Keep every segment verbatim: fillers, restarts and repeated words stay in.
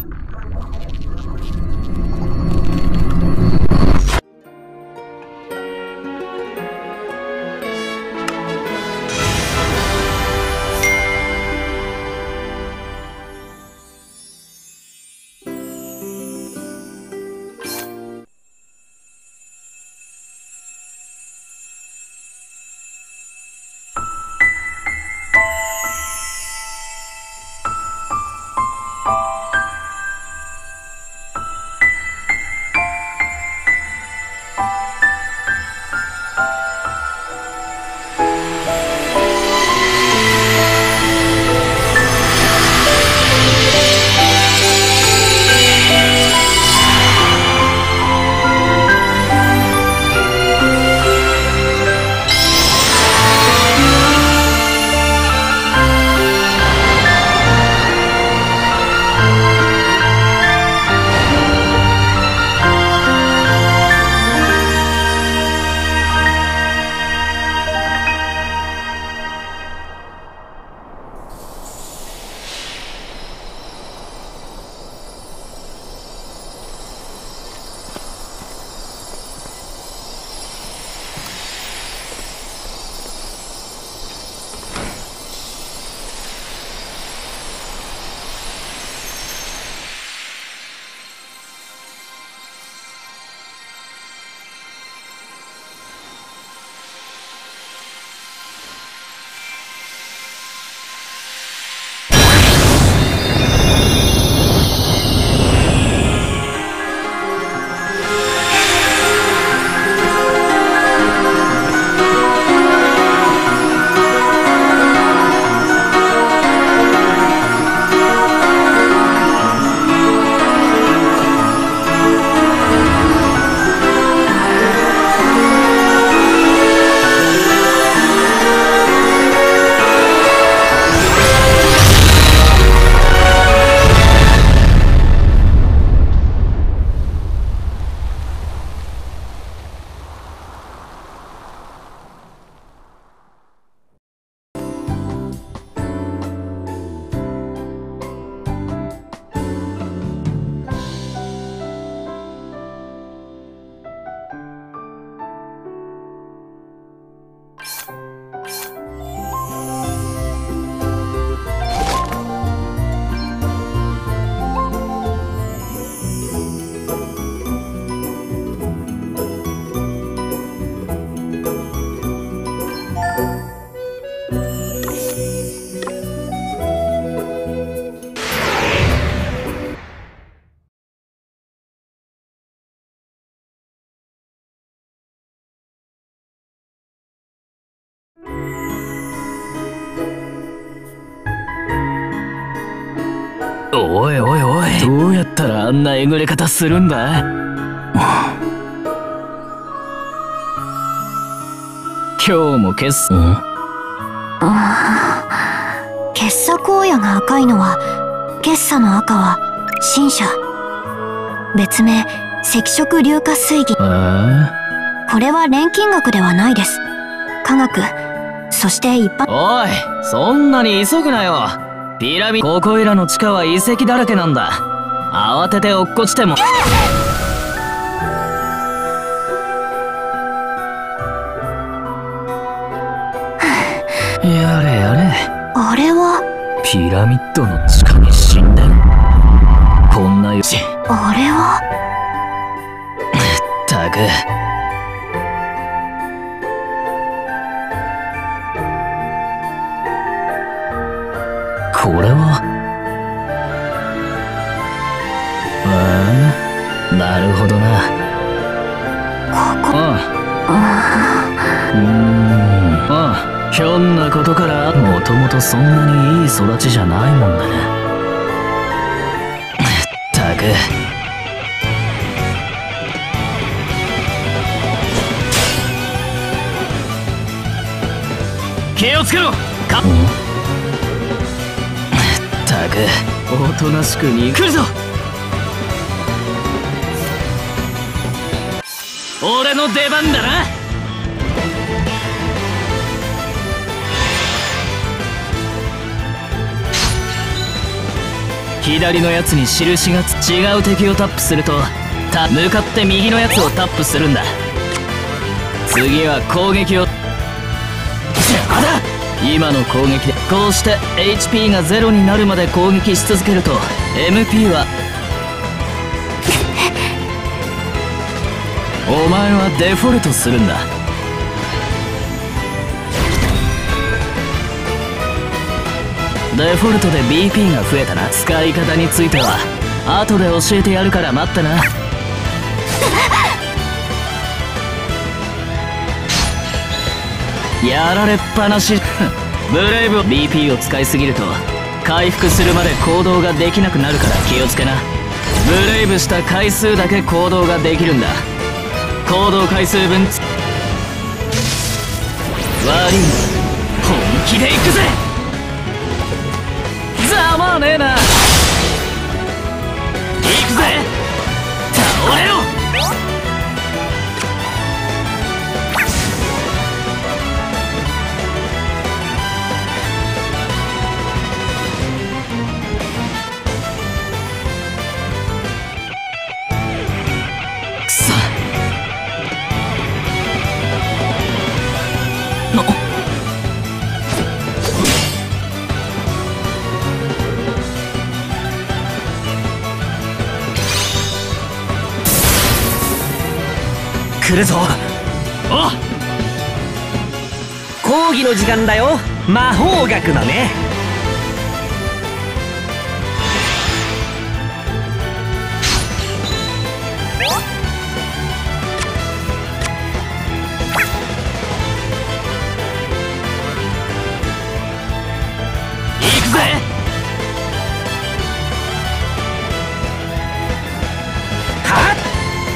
おいおいおい、どうやったらあんなえぐれ方するんだ？今日も決算、ん？ 傑作荒野が赤いのは、決査の赤は新社、別名赤色硫化水銀。これは錬金学ではないです。科学、そして一般。 おい、そんなに急ぐなよ。ピラミッド、ここいらの地下は遺跡だらけなんだ。慌てて落っこちても。やれやれ。 あれはピラミッドの地下に神殿。こんなよし。 あれはったく。これは。ああ、なるほどな。 ここ。 ああ。うーん。ああ。ひょんなことからもともとそんなにいい育ちじゃないもんだね。ったく。気をつけろか。ったく、おとなしくに来るぞ。俺の出番だな。 左のやつに印がつ違う敵をタップするとた向かって右のやつをタップするんだ。次は攻撃を邪魔だ。今の攻撃でこうして エイチピー がゼロになるまで攻撃し続けると エムピー はお前はデフォルトするんだ。デフォルトで ビーピー が増えたな。使い方については後で教えてやるから待ってな。やられっぱなし。ブレイブ ビーピー を使いすぎると回復するまで行動ができなくなるから気をつけな。ブレイブした回数だけ行動ができるんだ。行動回数分つ悪い本気でいくぜ。ざまあねえな。行くぜ。倒れろ。くそ。 来るぞ。 おっ、 講義の時間だよ。魔法学のね。 行くぜ。 はっ。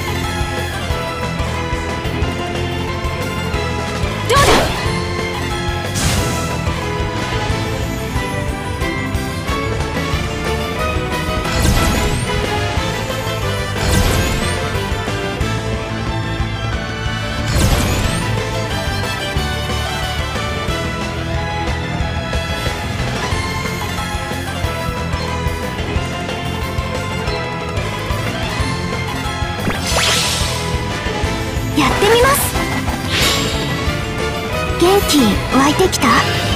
やってみます。元気湧いてきた？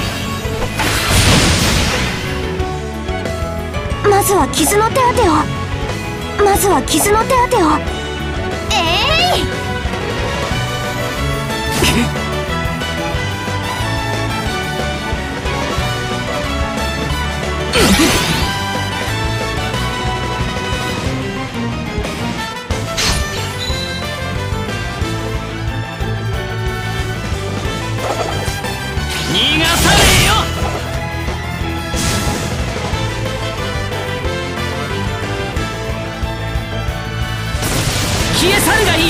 まずは傷の手当てを。まずは傷の手当てを。えい、 逃がさねえよ。消え去るがいい。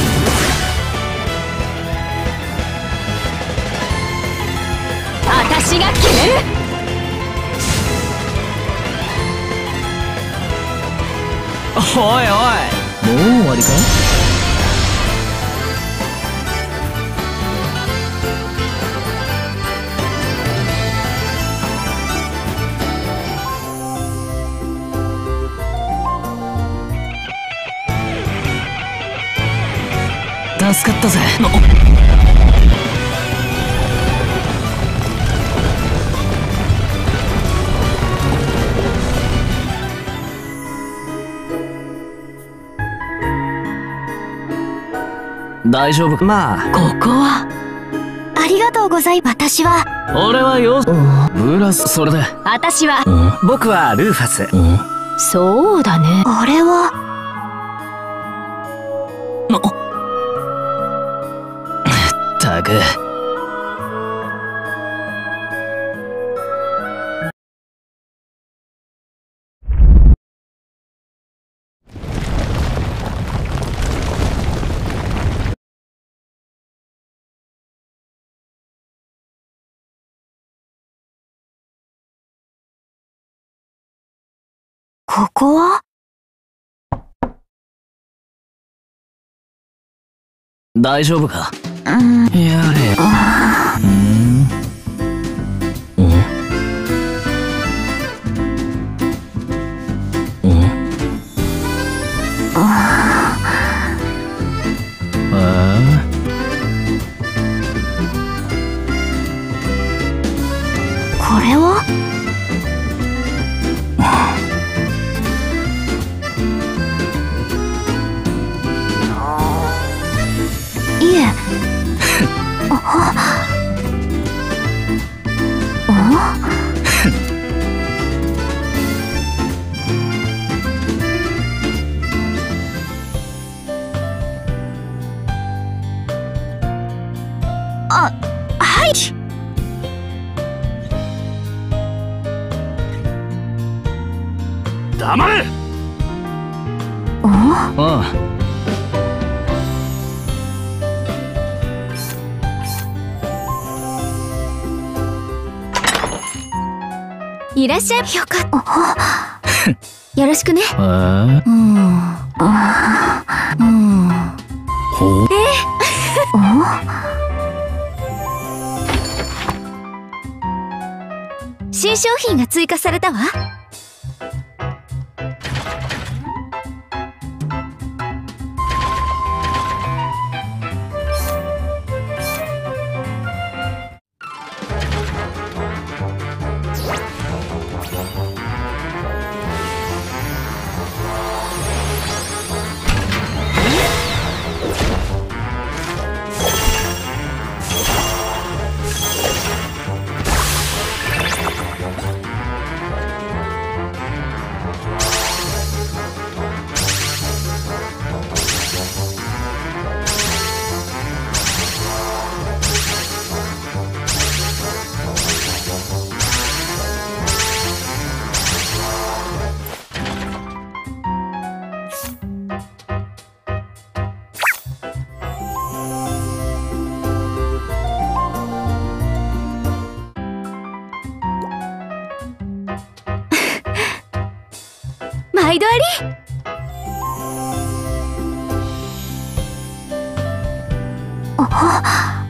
私が決める。 おいおい、もう終わりか。助かったぜ。大丈夫か。 まあここはありがとうございます。私は俺はよ、ブラス。それで私は僕はルーファス。 そうだね。あれはったく。 ここは大丈夫か。 うん、 やれ。 あうん。うん。 黙れ。 おああ。 いらっしゃい。よかった。よろしくね。 えー、 うん。あうん。 ほう。 えお新商品が追加されたわ。毎度あり。あ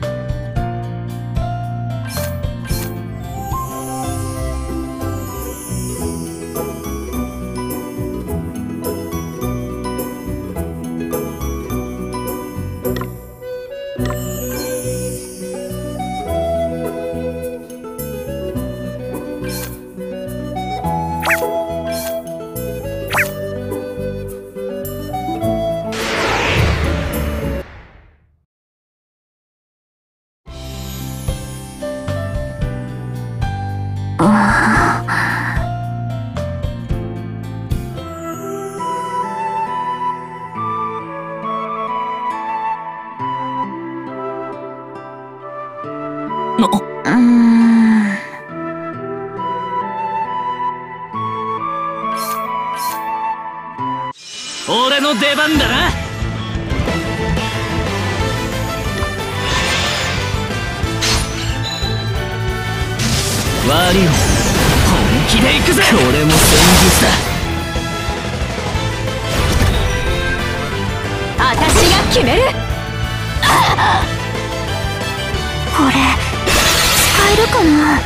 うーん。 俺の出番だな。ワリオン、本気で行くぜ。これも戦術だ。 私が決める。これ使えるかな。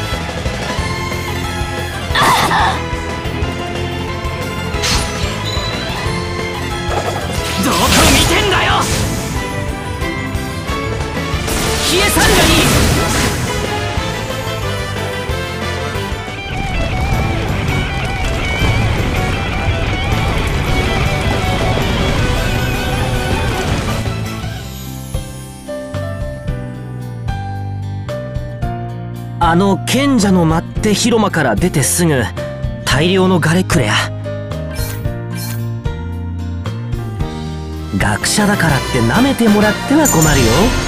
どこ見てんだよ。消え去るがいい。 あの賢者の舞って広間から出てすぐ大量のガレクレア。学者だからって舐めてもらっては困るよ。